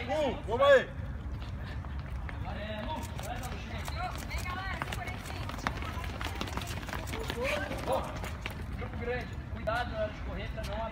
Vamos aí. Grupo grande, cuidado na hora de correr pra não